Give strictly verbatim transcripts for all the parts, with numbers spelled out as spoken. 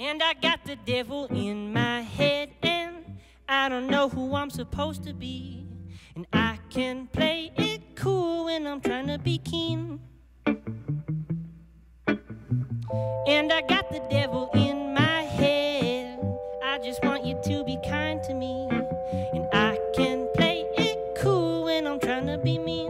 And I got the devil in my head, and I don't know who I'm supposed to be. And I can play it cool when I'm trying to be keen. And I got the devil in my head, I just want you to be kind to me. And I can play it cool when I'm trying to be mean.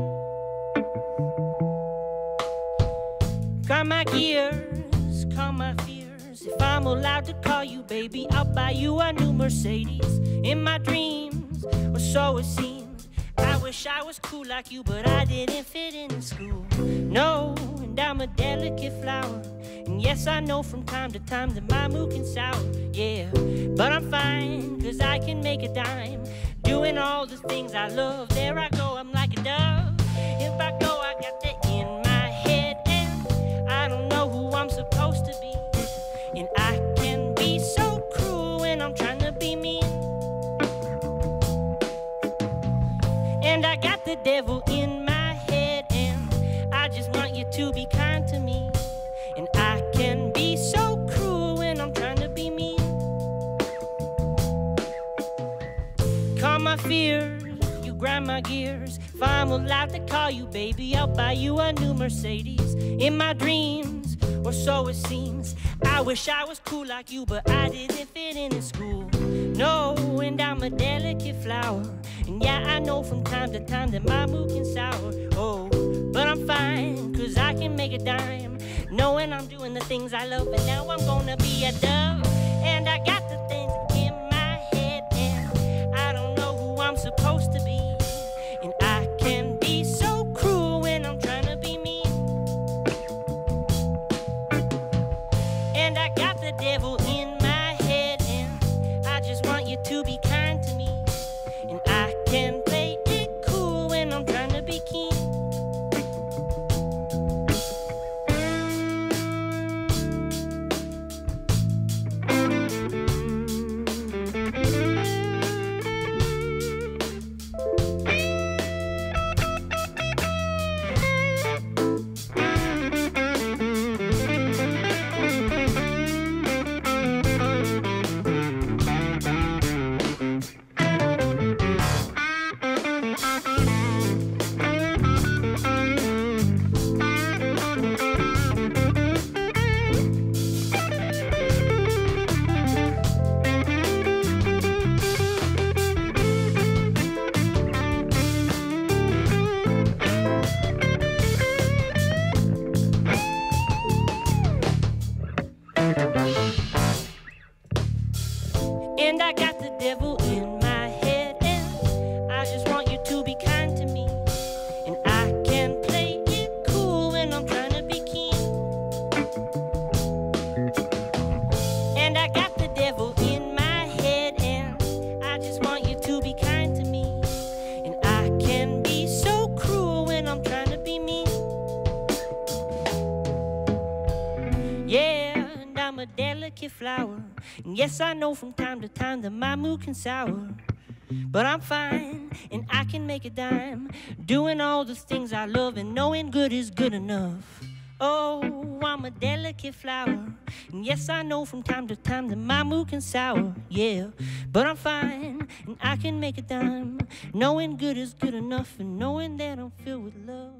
Calm my gears, calm my fears. If I'm allowed to call you baby, I'll buy you a new Mercedes. In my dreams, or so it seems, I wish I was cool like you, but I didn't fit in school. No, and I'm a delicate flower. And yes, I know from time to time that my mood can sour, yeah. But I'm fine, cause I can make a dime, doing all the things I love. There I go, I'm like a dove. If I go, I got that in my head, and I don't know who I'm supposed to be. And I can be so cruel when I'm trying to be mean. And I got the devil in my head, and I just want you to be kind to me. And I can be so cruel when I'm trying to be mean. Calm my fears, you grind my gears. If I'm allowed to call you baby, I'll buy you a new Mercedes. In my dreams, or so it seems, I wish I was cool like you, but I didn't fit in in school. No, and I'm a delicate flower. And yeah, I know from time to time that my mood can sour. Oh, but I'm fine, cause I can make a dime, knowing I'm doing the things I love. And now I'm gonna be a dove. And I got the things in my head, and I don't know who I'm supposed to be. And I can be so cruel when I'm trying to be mean. And I got the devil in my head, and I just want you to be kind to me. And I can play it cool when I'm trying to be keen. And I got the devil in my head, and I just want you to be kind to me. And I can play it cool when I'm trying to be keen. And I got the devil in my head, and I just want you to be kind to me. And I can be so cruel when I'm trying to be mean. Yeah, and I'm a delicate flower. And yes, I know from time to time that my mood can sour. But I'm fine, and I can make a dime, doing all the things I love, and knowing good is good enough. Oh, I'm a delicate flower. And yes, I know from time to time that my mood can sour, yeah. But I'm fine, and I can make a dime, knowing good is good enough, and knowing that I'm filled with love.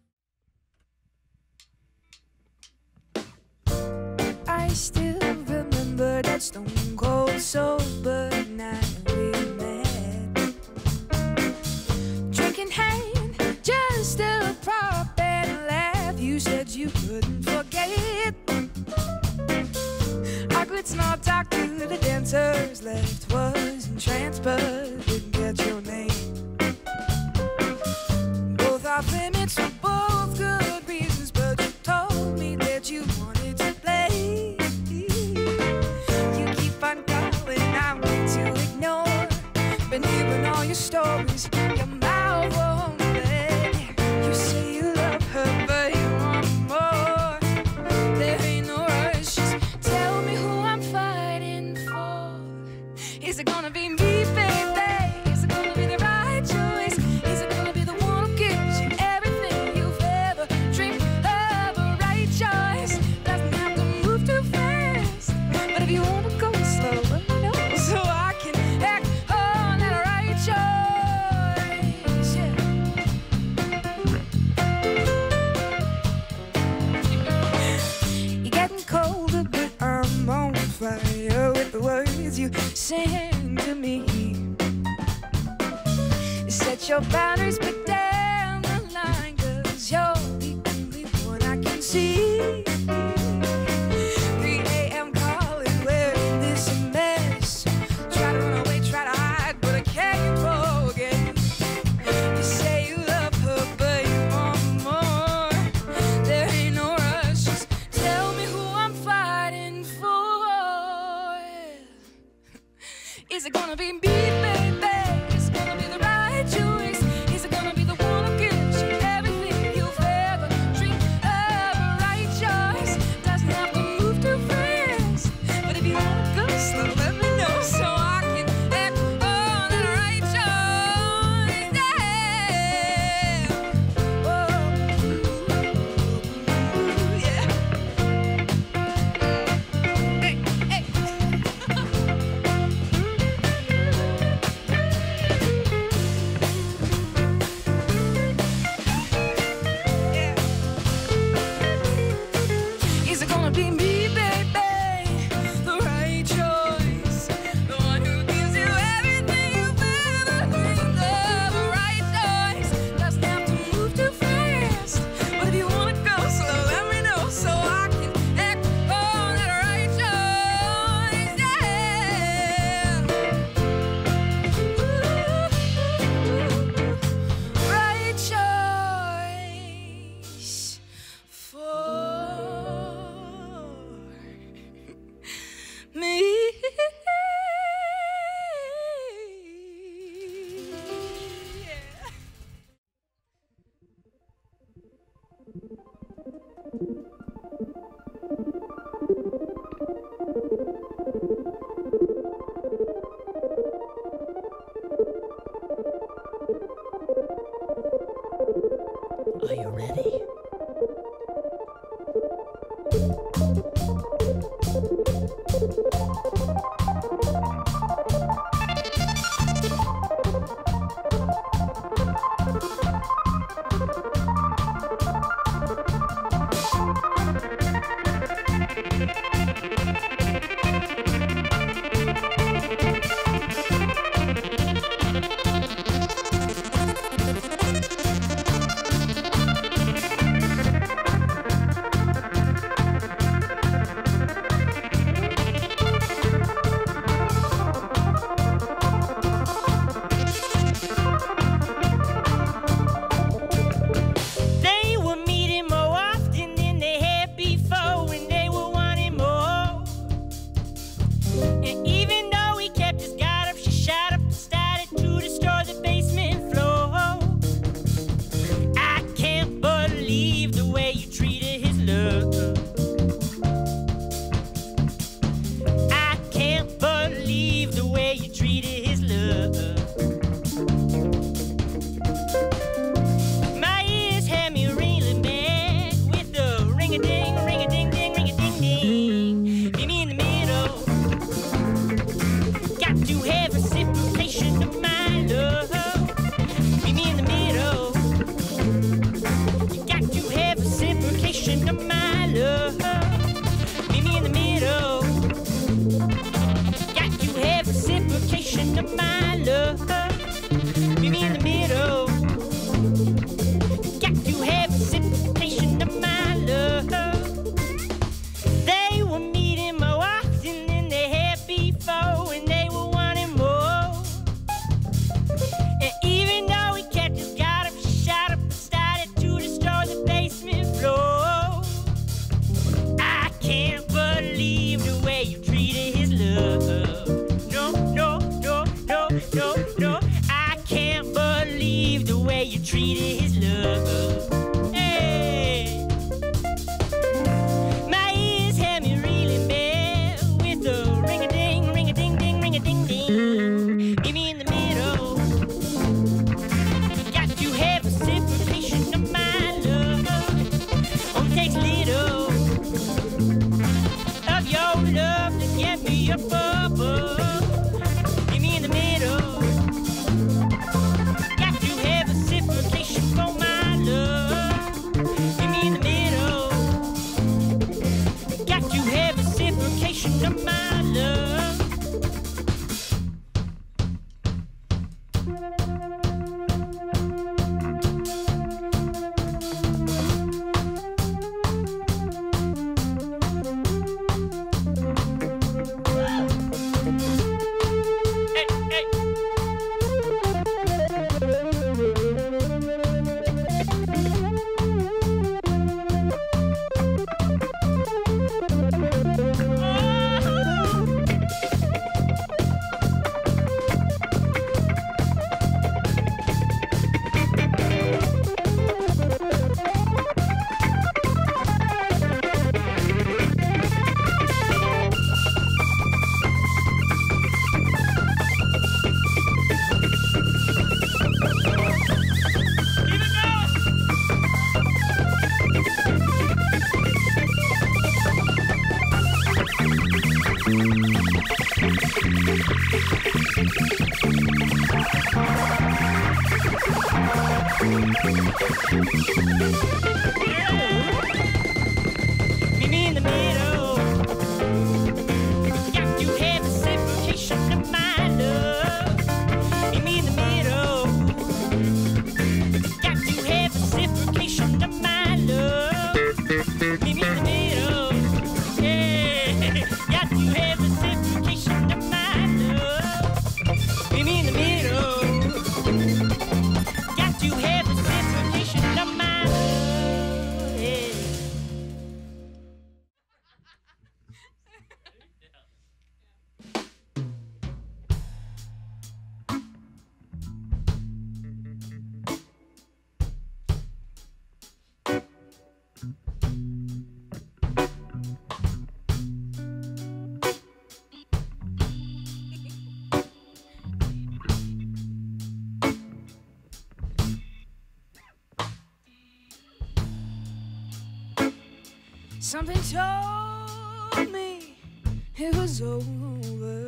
I still remember that stone cold sober night we met. Drinking hand, just a prop and a laugh. You said you couldn't forget. Our good small talk to the dancers left was entranced, but didn't get your name. Both off limits for both good reasons, but you told me that you wanted to play. Believing all your stories, your mouth won't let. You say you love her, but you want more. There ain't no rush, just tell me who I'm fighting for. Is it gonna be me, baby? Is it gonna be the right words you sing to me. Set your boundaries, but down the line, 'cause you're the only one I can see. three a m calling, where this a mess. Try to run away, try to hide, but I can't forget. You say you love her, but you want more. There ain't no rush, just tell me who I'm fighting for. Is it gonna be me, baby? Is it gonna be the right choice? Is it gonna be the one who gives you everything you've ever dreamed of? A right choice doesn't have to move too fast, but if you wanna go slow, let me know so I can act on that right choice. Yeah. Whoa. Yeah. Hey, hey. Is it gonna be me, baby? The right choice, the one who gives you everything you've ever dreamed of. A right choice doesn't have to move too fast, but if you wanna go slow, let me know so I can act on that right choice. Yeah. Ooh, right choice for me. Yeah. Are you ready? They were meeting more often than they had before, and they were wanting more. And even though he kept his guard up, she shot up and started to destroy the basement floor. I can't believe the way you treated his love. I can't believe the way you treated his love. My ears had me reeling back with the ring-a-ding, ring-a-ding-ding, ring-a-ding-ding. Meet me in the middle. Got to have reciprocation of my love. Meet me in the middle. You got to have reciprocation of my love. Meet me in the middle. Got to have reciprocation of my love. Meet me in the middle. Got to have reciprocation of my love. They were meeting more often than they had before, and they were wanting more. And even though he kept his guard up, she shot up and started to destroy the basement floor. I can't believe the way you treated his love. No, no, no, no, no, no. I can't believe the way you treated his love. Hey. My ears had me reeling back with the ring-a-ding, ring-a-ding-ding, ring-a-ding-ding. Meet me in the middle. Got to have reciprocation of my love. Only takes a little of your love to get me up above. Meet me in the middle. Got to have reciprocation for my love. Meet me in the middle. Got to have reciprocation of my love. Meet me in the middle. Got to have reciprocation of my love. Meet me in the middle. Got to have reciprocation of my love. Meet me in the middle. Yeah. Got to have reciprocation of my love. Meet me in the middle. Got to have reciprocation of my love. Yeah. Something told me it was over.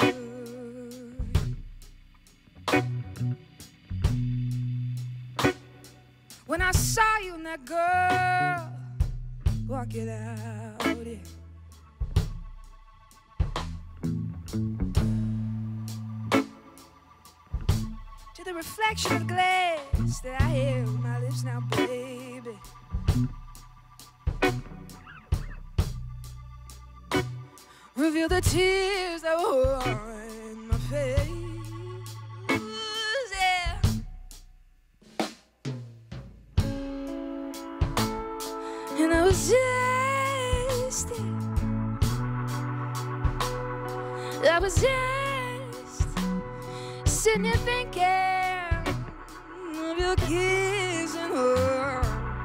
When I saw you and that girl walk it out, yeah. To the reflection of the glass that I held with my lips now, baby. Reveal the tears that were on my face, yeah. And I was just, I was just sitting there thinking of your kiss and her.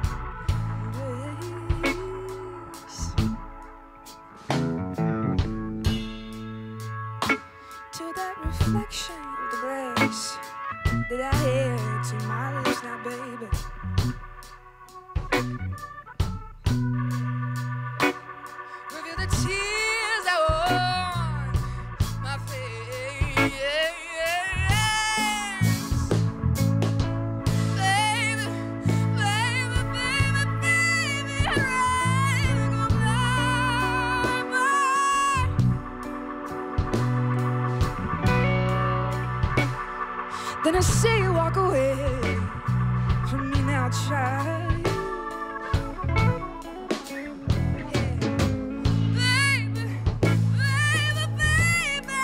Reflection of the glass that I had to my lips now, baby. Reveal the tears that were on my face, baby, baby, baby, baby, I'm gonna Then I see you walk away from me now, child. Yeah. Baby, baby, baby,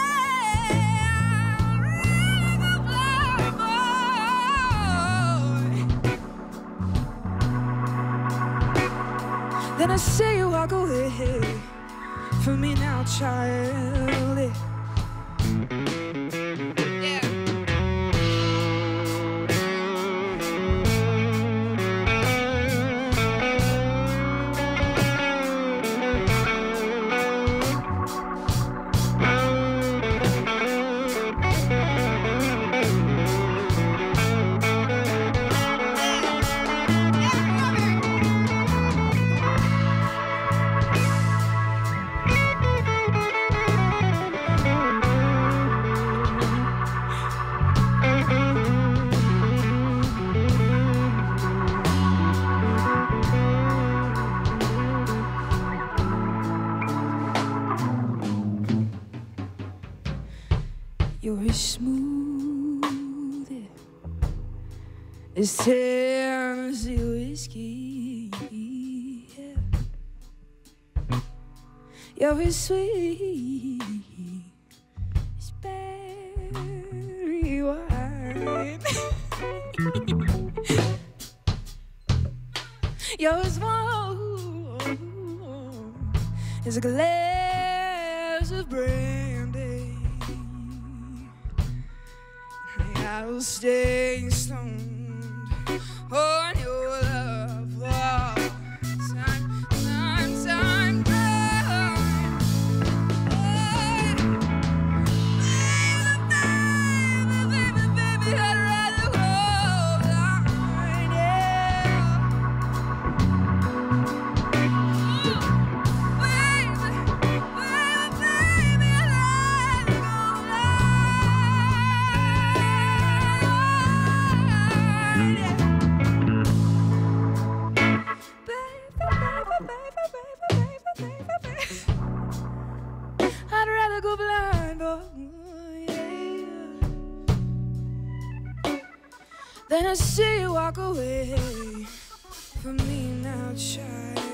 boy. Then I see you walk away from me now, child. Yeah. You're as smooth as Tennessee whiskey, yeah. You're as sweet as berry wine. You're as warm as a glass of brandy. I'll stay stoned on your love for time, time, time, time. Baby, baby, baby, baby, I'd rather go blind, yeah. Baby, baby, baby, I'd rather go blind. I see you walk away from me now, child.